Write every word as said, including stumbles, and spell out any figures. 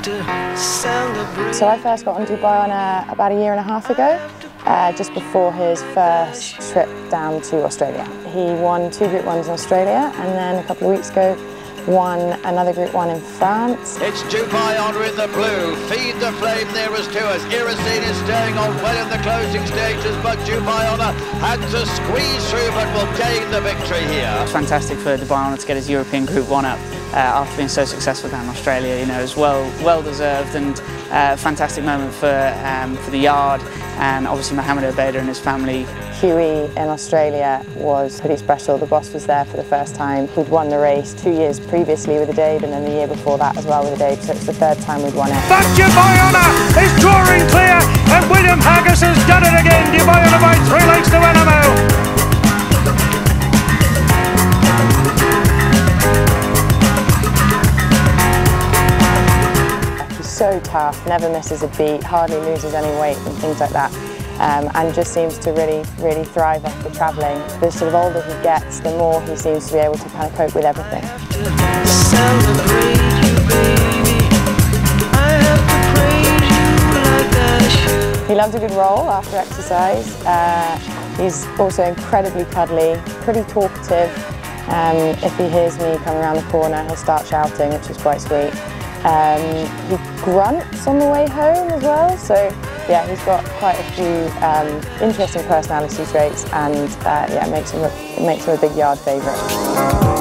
So I first got on Dubai on a, about a year and a half ago, uh, just before his first trip down to Australia. He won two Group ones in Australia, and then a couple of weeks ago won another Group one in France. It's Dubai Honor in the blue. Feed the flame nearest to us. Iracine is staying on well in the closing stages, but Dubai Honor had to squeeze through, but will gain the victory here. It's fantastic for Dubai Honor to get his European Group one up uh, after being so successful down in Australia. You know, it was well, well deserved, and a uh, fantastic moment for um, for the yard, and obviously Mohammed Obeida and his family. Huey in Australia was pretty special. The boss was there for the first time. We'd won the race two years previously with the Dave, and then the year before that as well with the Dave, so it's the third time we'd won it. But Dubai Honor is drawing clear, and William Haggis has done it again. Dubai Honor by three lengths to N M O. He's so tough, never misses a beat, hardly loses any weight and things like that. Um, and just seems to really, really thrive off the travelling. The sort of older he gets, the more he seems to be able to kind of cope with everything. He loves a good roll after exercise. Uh, he's also incredibly cuddly, pretty talkative. Um, if he hears me coming around the corner, he'll start shouting, which is quite sweet. Um, he grunts on the way home as well, so yeah, he's got quite a few um, interesting personality traits, and uh, yeah, it makes him a, it makes him a big yard favourite.